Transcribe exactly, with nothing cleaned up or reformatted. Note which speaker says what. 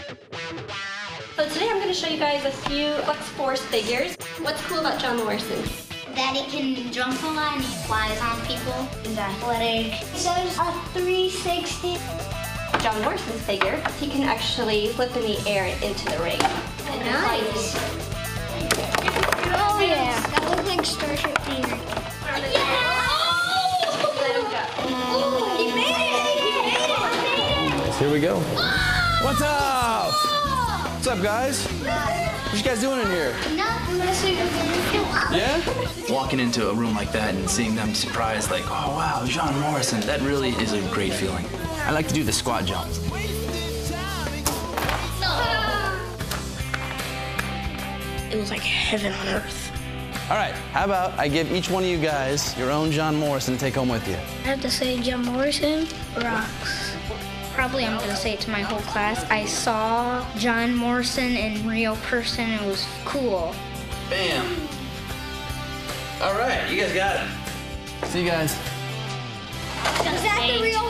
Speaker 1: So today I'm going to show you guys a few Flex Force figures. What's cool about John Morrison?
Speaker 2: That he can jump a lot and he flies on people. He's athletic. So there's a three sixty.
Speaker 1: John Morrison's figure, he can actually flip in the air and into the ring. And
Speaker 2: Nice. Oh yeah. That looks like Starship Theater. Yeah!
Speaker 1: Let him go.
Speaker 2: Oh, he made it! He made it! He made it!
Speaker 3: Here we go. What's up? What's up, guys? What you guys doing in here?
Speaker 2: Nothing.
Speaker 3: Yeah?
Speaker 4: Walking into a room like that and seeing them surprised, like, oh wow, John Morrison, that really is a great feeling. I like to do the squat jumps.
Speaker 5: It was like heaven on earth.
Speaker 3: All right, how about I give each one of you guys your own John Morrison to take home with you?
Speaker 5: I have to say John Morrison rocks.
Speaker 2: Probably I'm gonna say it to my whole class. I saw John Morrison in real person. It was cool.
Speaker 4: Bam. All right, you guys got it.
Speaker 3: See you guys.
Speaker 2: Is that the real